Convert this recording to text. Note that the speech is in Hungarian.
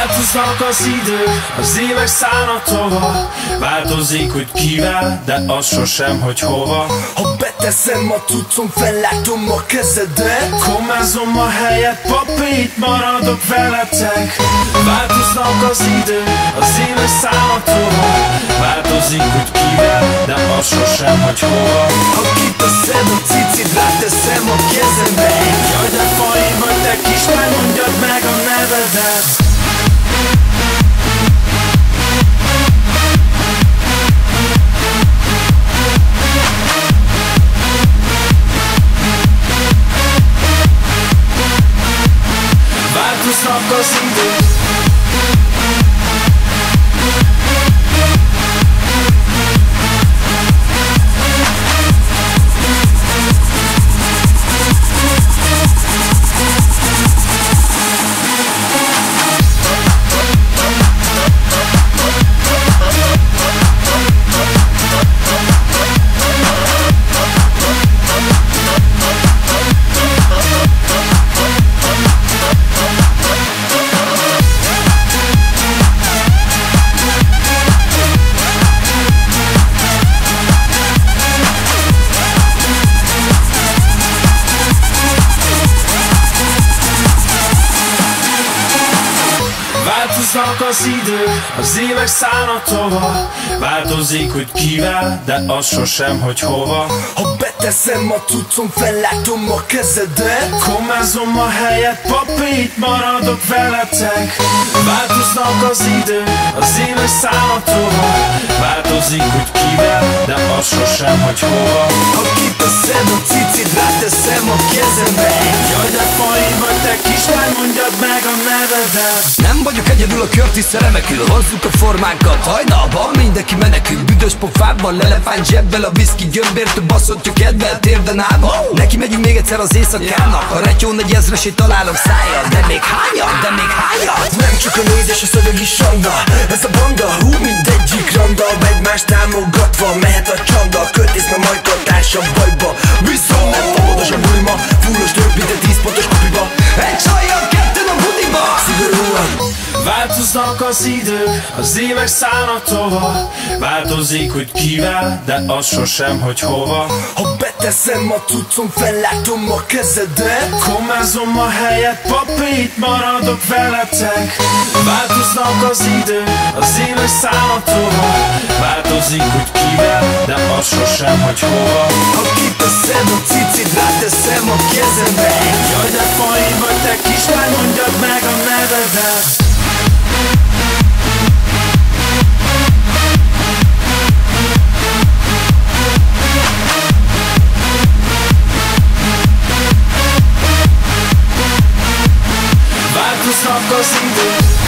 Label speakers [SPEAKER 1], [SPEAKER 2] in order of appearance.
[SPEAKER 1] Változnak az idők, az évek szállnak tovább. Változik, hogy kivel, de az sosem, hogy hova.
[SPEAKER 2] Ha beteszem a cuccom, fellátom a kezedet.
[SPEAKER 1] Kommázom a helyet, papi, itt maradok veletek. Változnak az idők, az évek szállnak tovább. Változik, hogy kivel, de az sosem, hogy hova.
[SPEAKER 2] Ha kiteszed a cicit, ráteszem a kezembe.
[SPEAKER 1] Jaj, de fai vagy te kislány, mondjad meg a nevedet. Változnak az idők. Változnak az idők, az évek szállnak tovább. Változik, hogy kivel, de az sosem, hogy hova.
[SPEAKER 2] Ha beteszem a cuccom, fellátom a kezedet.
[SPEAKER 1] Kommázom a helyet, papi, itt maradok veletek. Változnak az idők, az évek szállnak tovább. Változik, hogy kivel, de az sosem, hogy hova.
[SPEAKER 2] Ha kiteszed a cicit, ráteszem a kezembe.
[SPEAKER 1] Jaj, de fai vagy te kislány, mondjad meg a nevedet.
[SPEAKER 2] Nem vagyok egyedül, a kört is remekül. Hozzuk a formánkat, hajnalban mindenki menekül. Büdös pofában, lelefánt zsebbel, a viszki gömbértől baszottja kedvel, térden állva. Neki megyünk még egyszer az éjszakának. Ha retyó negyezresét találok szájjal. De még hányat? Nem csak a néz és a szöveg is sanda. Ez a banda, mindegyik randa. Egymást támogatva mehet a csanda. Költész a Majka társa bajba. Viszont nem fogodos a bulima. Fullos többi, de 10 pontos kupiba. Egy csajjal, ketten a budiba. Szigorúan
[SPEAKER 1] változnak az idők, az évek szállnak tovább. Változik, hogy kivel, de az sosem, hogy hova.
[SPEAKER 2] Ha beteszem a cuccom, fellátom a kezedet.
[SPEAKER 1] Kommázom a helyet, papi, itt maradok veletek. Változnak az idők, az évek szállnak tovább. Változik, hogy kivel, de az sosem, hogy hova.
[SPEAKER 2] Ha kiteszed a cicit, ráteszem a kezembe.
[SPEAKER 1] Jaj, de fai vagy te kislány, mondjad meg a nevedet. Változnak az idők.